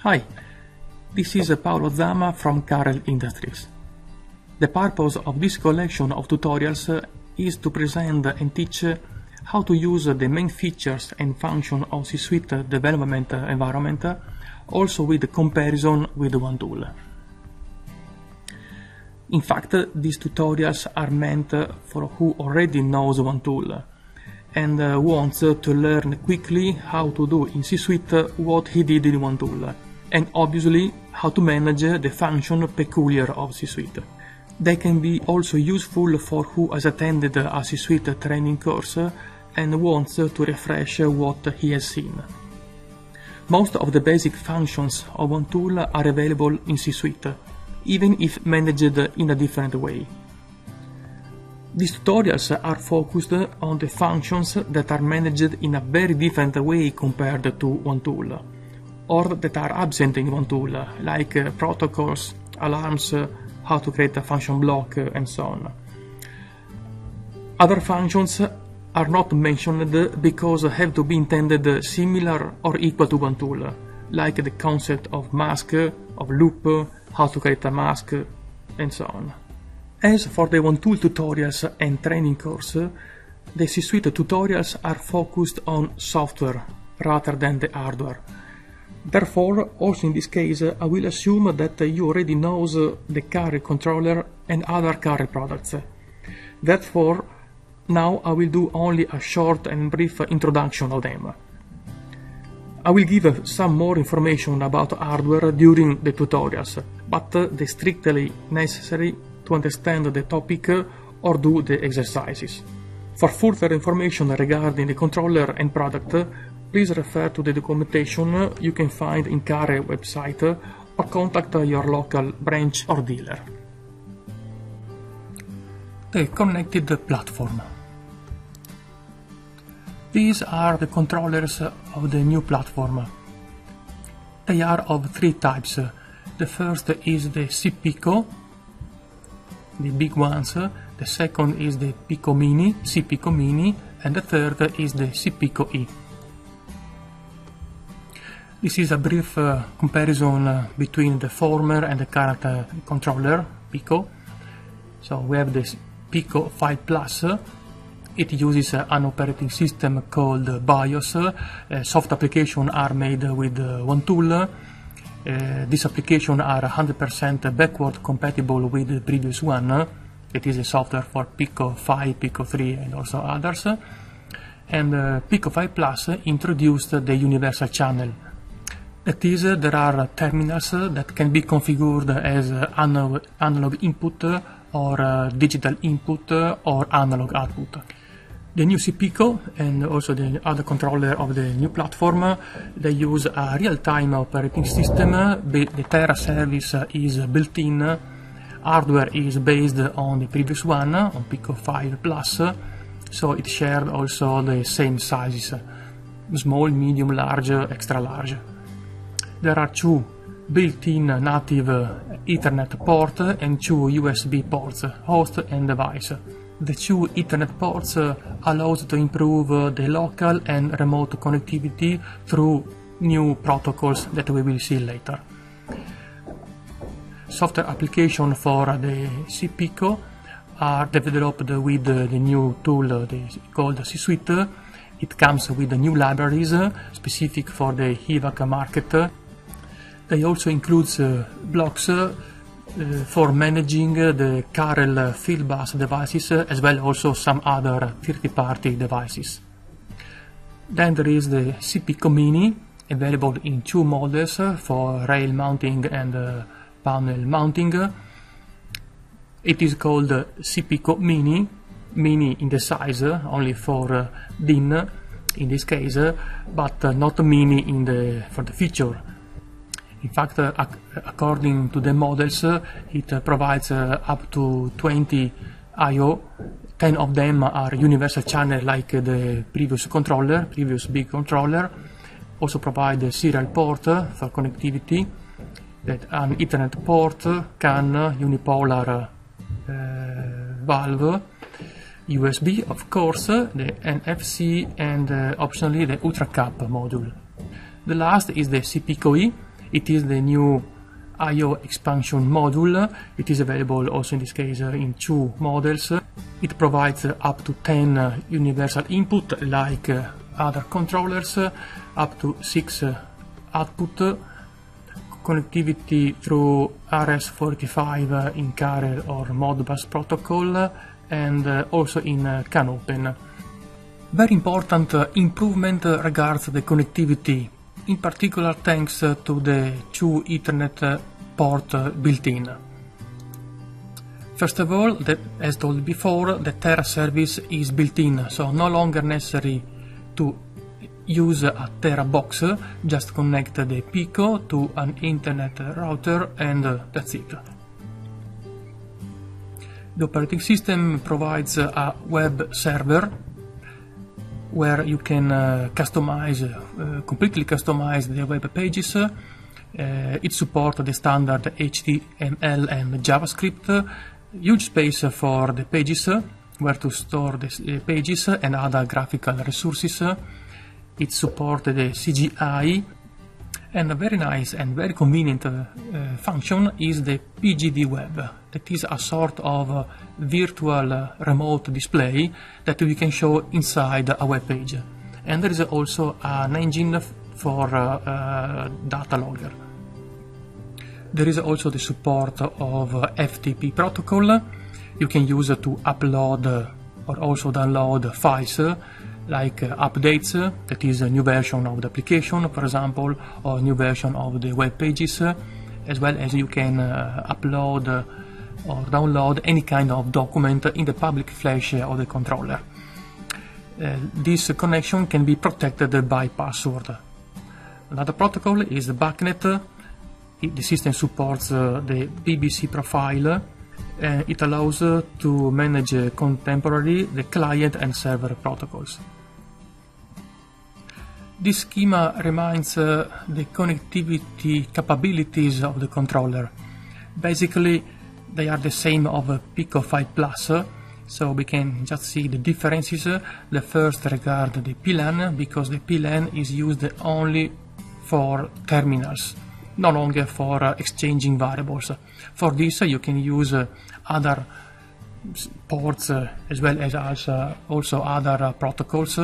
Hi, this is Paolo Zama from Carel Industries. The purpose of this collection of tutorials is to present and teach how to use the main features and functions of C Suite development environment, also with comparison with OneTool. In fact, these tutorials are meant for who already knows OneTool and wants to learn quickly how to do in C Suite what he did in OneTool, and obviously how to manage the function peculiar of C Suite. They can be also useful for who has attended a C Suite training course and wants to refresh what he has seen. Most of the basic functions of OneTool are available in C Suite, even if managed in a different way. These tutorials are focused on the functions that are managed in a very different way compared to OneTool, or that are absent in OneTool, like protocols, alarms, how to create a function block, and so on. Other functions are not mentioned because have to be intended similar or equal to OneTool, like the concept of mask, of loop, how to create a mask, and so on. As for the OneTool tutorials and training course, the C Suite tutorials are focused on software rather than the hardware. Therefore, also in this case, I will assume that you already know the Carel controller and other Carel products. Therefore, now I will do only a short and brief introduction of them. I will give some more information about hardware during the tutorials, but the strictly necessary to understand the topic or do the exercises. For further information regarding the controller and product, please refer to the documentation you can find in Carel website or contact your local branch or dealer. The connected platform. These are the controllers of the new platform. They are of three types. The first is the C-Pico, the big ones. The second is the Pico Mini, C-Pico Mini, and the third is the C-Pico E. This is a brief comparison between the former and the current controller, Pico. So we have this Pico 5 Plus. It uses an operating system called BIOS. Soft applications are made with OneTool. These applications are 100% backward compatible with the previous one. It is a software for Pico 5, Pico 3, and also others. And Pico 5 Plus introduced the universal channel. That is, there are terminals that can be configured as analog input or digital input or analog output. The new C-Pico and also the other controller of the new platform, they use a real-time operating system. The Terra service is built-in. Hardware is based on the previous one, on Pico 5 Plus, so it shared also the same sizes: small, medium, large, extra large. There are two built-in native Ethernet ports and two USB ports, host and device. The two Ethernet ports allows to improve the local and remote connectivity through new protocols that we will see later. Software applications for the C-Pico are developed with the new tool called C Suite. It comes with the new libraries specific for the HVAC market. They also include blocks for managing the Carel field bus devices, as well also some other third-party devices. Then there is the C-Pico Mini, available in two models for rail mounting and panel mounting. It is called C-Pico Mini, mini in the size, only for DIN in this case, but not mini for the feature. In fact, according to the models, it provides up to 20 I/O. 10 of them are universal channel like the previous big controller. Also provide a serial port for connectivity, that an Ethernet port, CAN, unipolar valve, USB, of course, the NFC, and optionally the UltraCap module. The last is the C-Pico E. It is the new I/O expansion module. It is available also in this case in 2 models. It provides up to 10 universal input like other controllers, up to 6 output, connectivity through RS-485 in Carrier or Modbus protocol, and also in CAN-open. Very important improvement regards the connectivity, in particular thanks to the 2 Ethernet port built-in. First of all, as told before, the Tera service is built-in, so no longer necessary to use a Tera box, just connect the Pico to an internet router and that's it. The operating system provides a web server where you can completely customize the web pages. It supports the standard HTML and JavaScript, huge space for the pages, where to store the pages and other graphical resources. It supports the CGI, and a very nice and very convenient function is the PGD web. That is a sort of virtual remote display that we can show inside a web page. And there is also an engine for data logger. There is also the support of FTP protocol. You can use it to upload or also download files like updates, that is a new version of the application, for example, or a new version of the web pages, as well as you can upload or download any kind of document in the public flash of the controller. This connection can be protected by password. Another protocol is the BACnet. The system supports the BBC profile. It allows to manage contemporarily the client and server protocols. This schema reminds the connectivity capabilities of the controller. Basically, they are the same of Pico 5 Plus, so we can just see the differences. The first regard the PLAN, because the PLAN is used only for terminals, no longer for exchanging variables. For this, you can use other ports as well as also other protocols,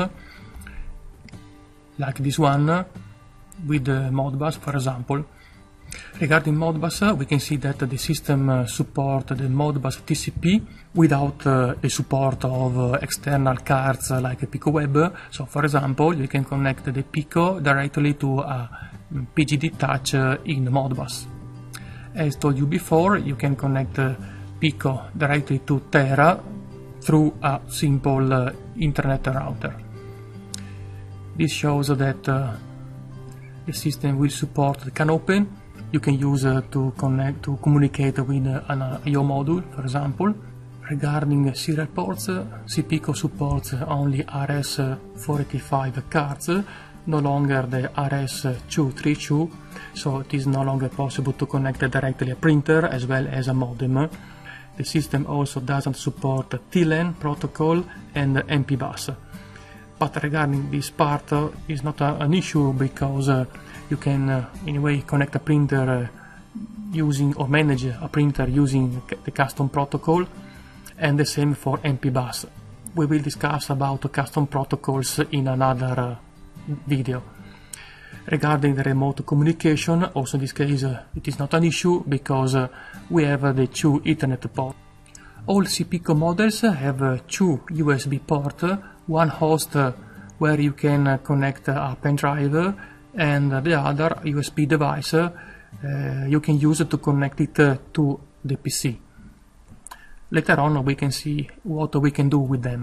like this one with Modbus, for example. Regarding Modbus, we can see that the system supports the Modbus TCP without the support of external cards like a Pico Web. So, for example, you can connect the Pico directly to a PGD touch in Modbus. As told you before, you can connect Pico directly to Tera through a simple internet router. This shows that the system will support the CAN-open. You can use to communicate with an I/O module, for example. Regarding serial ports, CPico supports only RS-485 cards, no longer the RS-232, so it is no longer possible to connect directly a printer as well as a modem. The system also doesn't support TLAN protocol and MP-bus. But regarding this part, is not an issue, because you can anyway connect a printer using or manage a printer using the custom protocol, and the same for MP-bus. We will discuss about custom protocols in another video. Regarding the remote communication, also in this case it is not an issue, because we have the 2 Ethernet ports. All CPico models have 2 USB ports, one host where you can connect a pen drive, and the other USB device you can use to connect it to the PC. Later on we can see what we can do with them.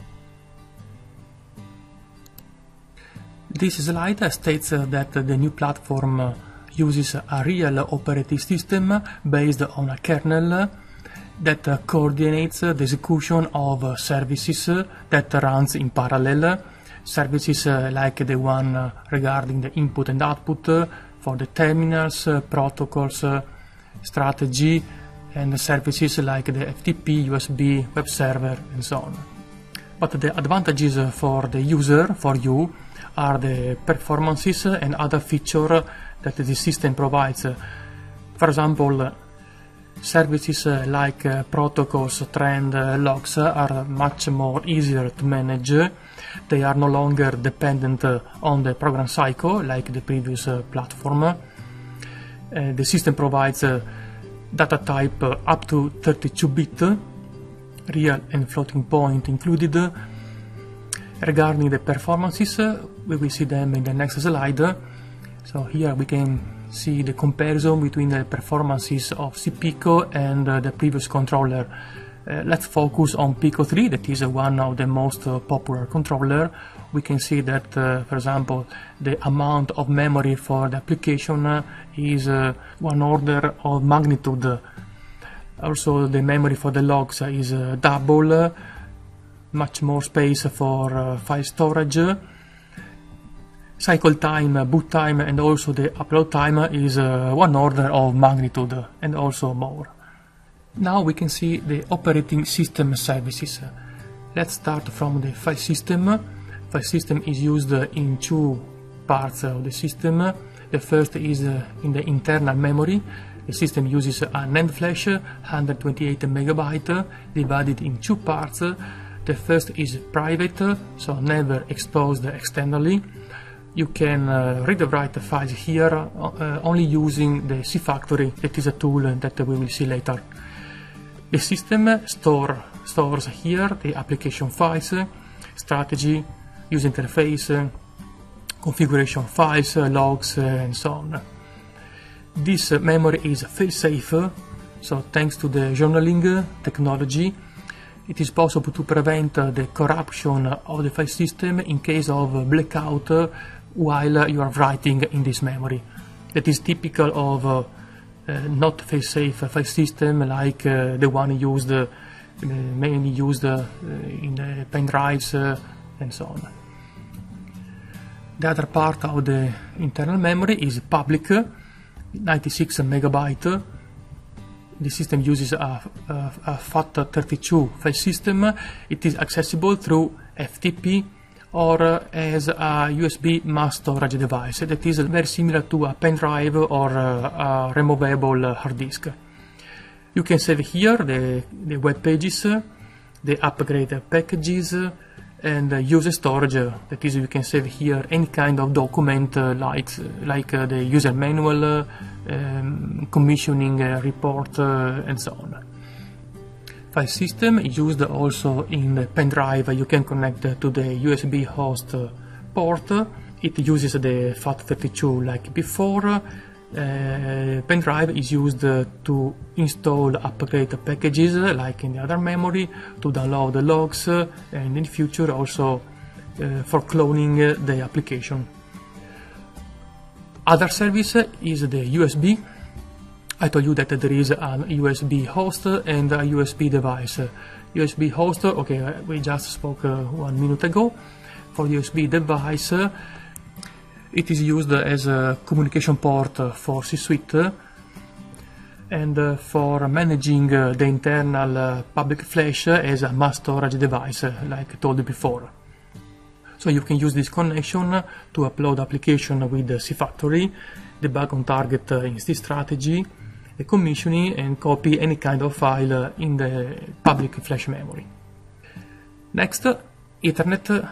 This slide states that the new platform uses a real operating system based on a kernel that coordinates the execution of services that runs in parallel. Services like the one regarding the input and output for the terminals, protocols, strategy, and services like the FTP, USB, web server, and so on. But the advantages for the user, for you, are the performances and other features that the system provides. For example, services like protocols, trend, logs are much more easier to manage. They are no longer dependent on the program cycle like the previous platform. The system provides data type up to 32-bit, real and floating point included. Regarding the performances, we will see them in the next slide. So here we can see the comparison between the performances of cPico and the previous controller. Let's focus on Pico 3, that is one of the most popular controller. We can see that, for example, the amount of memory for the application is one order of magnitude. Also, the memory for the logs is double, much more space for file storage. Cycle time, boot time, and also the upload time is one order of magnitude and also more. Now we can see the operating system services. Let's start from the file system. File system is used in two parts of the system. The first is in the internal memory. The system uses a NAND flash, 128 MB, divided in two parts. The first is private, so never exposed externally. You can read and write the files here only using the cFactory, that is a tool that we will see later. The system stores here the application files, strategy, user interface, configuration files, logs, and so on. This memory is fail-safe, so thanks to the journaling technology, it is possible to prevent the corruption of the file system in case of blackout while you are writing in this memory. That is typical of not fail-safe file system like the one used, mainly used in the pen drives and so on. The other part of the internal memory is public, 96 MB. The system uses a FAT32 file system. It is accessible through FTP or as a USB mass storage device that is very similar to a pen drive or a removable hard disk. You can save here the web pages, the upgrade packages, and user storage. That is, you can save here any kind of document like the user manual, commissioning report, and so on. File system is used also in the pen drive. You can connect to the USB host port. It uses the FAT32 like before. Pen drive is used to install upgrade packages like in the other memory, to download the logs, and in the future also for cloning the application. Other service is the USB. I told you that there is an USB host and a USB device. USB host, okay, we just spoke 1 minute ago. For USB device, it is used as a communication port for C Suite and for managing the internal public flash as a mass storage device, like I told before. So you can use this connection to upload application with the cFactory, debug on target in strategy, the commissioning, and copy any kind of file in the public flash memory. Next, Ethernet.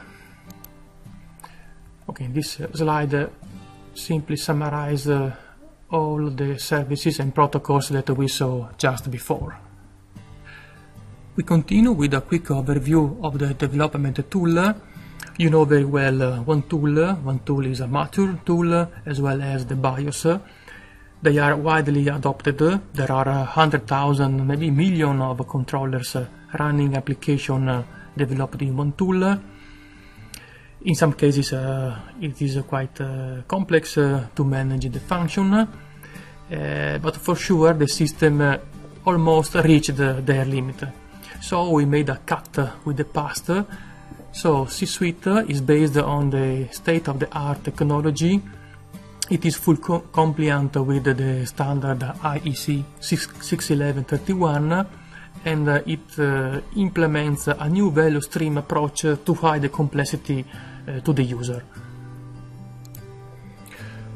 Okay, this slide simply summarizes all the services and protocols that we saw just before. We continue with a quick overview of the development tool. You know very well one tool is a mature tool, as well as the BIOS. They are widely adopted. There are 100,000, maybe million of controllers running application developed in one tool. In some cases it is quite complex to manage the function, but for sure the system almost reached their limit. So we made a cut with the past. So C Suite is based on the state-of-the-art technology. It is full compliant with the standard IEC 61131, and it implements a new value stream approach to hide the complexity to the user.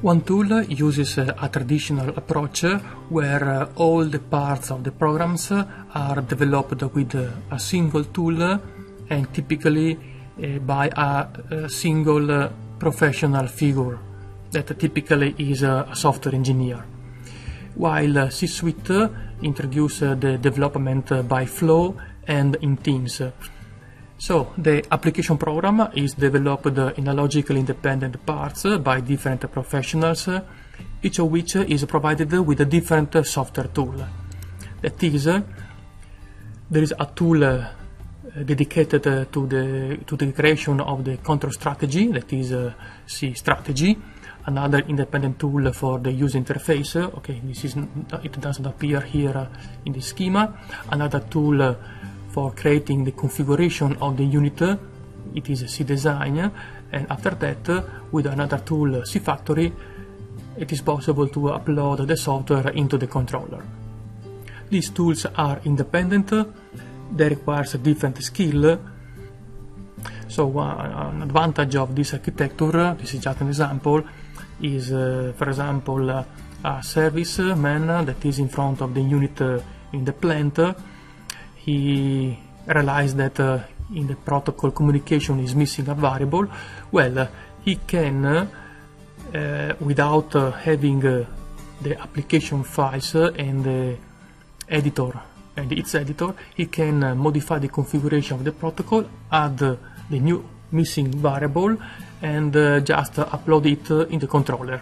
One tool uses a traditional approach where all the parts of the programs are developed with a single tool and typically by a single professional figure that typically is a software engineer. While C-Suite introduces the development by flow and in teams. So the application program is developed in a logically independent parts by different professionals, each of which is provided with a different software tool. That is, there is a tool dedicated to the creation of the control strategy, that is C strategy, another independent tool for the user interface. Okay, it doesn't appear here in the schema. Another tool for creating the configuration of the unit, it is C-Design, and after that, with another tool, cFactory, it is possible to upload the software into the controller. These tools are independent, they require a different skill. So an advantage of this architecture, this is just an example, is for example a service man that is in front of the unit in the plant. He realized that in the protocol communication is missing a variable. Well, he can, without having the application files and the editor and its editor, he can modify the configuration of the protocol, add the new missing variable, and just upload it in the controller.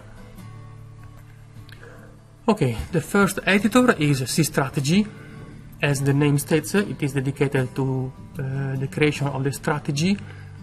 Okay, the first editor is C-Strategy. As the name states, it is dedicated to the creation of the strategy.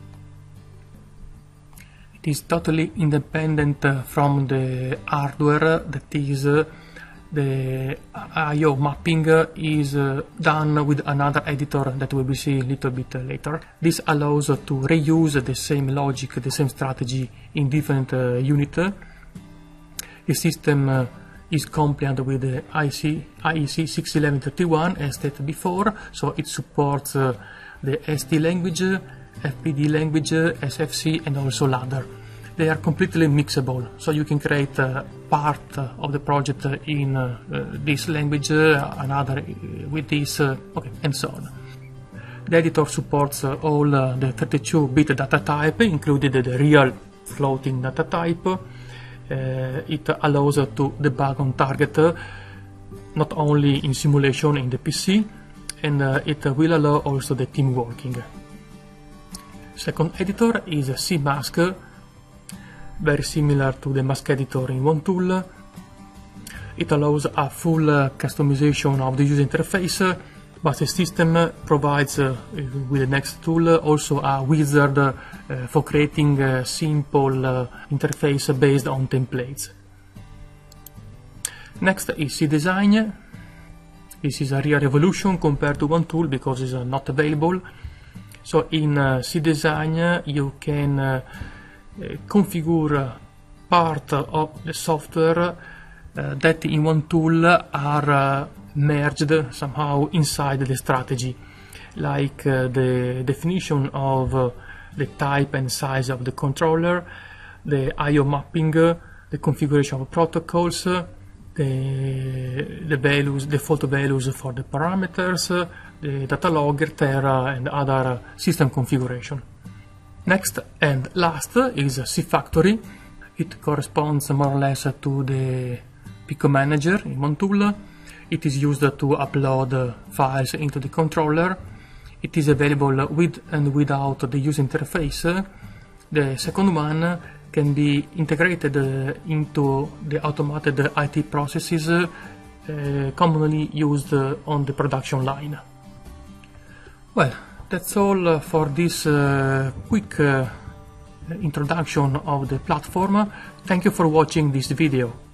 It is totally independent from the hardware, that is, the I/O mapping is done with another editor that we will see a little bit later. This allows to reuse the same logic, the same strategy in different units. The system is compliant with the IEC 61131 as stated before, so it supports the ST language, FPD language, SFC, and also ladder. They are completely mixable, so you can create part of the project in this language, another with this, okay, and so on. The editor supports all the 32-bit data type, including the real floating data type. It allows to debug on target, not only in simulation in the PC, and it will allow also the team working. Second editor is CMask, very similar to the mask editor in one tool. It allows a full customization of the user interface, but the system provides with the next tool also a wizard for creating a simple interface based on templates. Next is C-Design. This is a real revolution compared to one tool because it's not available. So in C-Design you can configure part of the software that in one tool are merged somehow inside the strategy, like the definition of the type and size of the controller, the I/O mapping, the configuration of protocols, the values, default values for the parameters, the data logger, Terra, and other system configuration. Next and last is cFactory. It corresponds more or less to the Pico Manager in one tool. It is used to upload files into the controller. It is available with and without the user interface. The second one can be integrated into the automated IT processes commonly used on the production line. Well, that's all for this quick introduction of the platform. Thank you for watching this video.